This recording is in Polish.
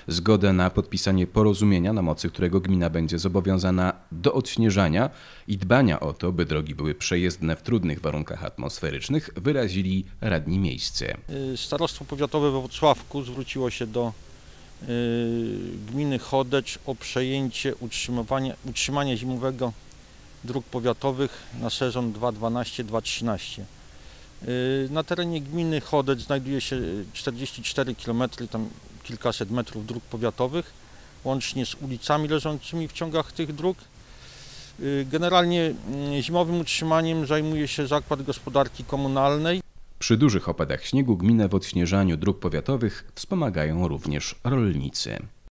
Zgodę na podpisanie porozumienia, na mocy którego gmina będzie zobowiązana do odśnieżania i dbania o to, by drogi były przejezdne w trudnych warunkach atmosferycznych, wyrazili radni miejscy. Starostwo Powiatowe we Włocławku zwróciło się do gminy Chodecz o przejęcie utrzymania zimowego dróg powiatowych na sezon 2012-2013. Na terenie gminy Chodecz znajduje się 44 km, tam kilkaset metrów dróg powiatowych, łącznie z ulicami leżącymi w ciągach tych dróg. Generalnie zimowym utrzymaniem zajmuje się Zakład Gospodarki Komunalnej. Przy dużych opadach śniegu gminę w odśnieżaniu dróg powiatowych wspomagają również rolnicy.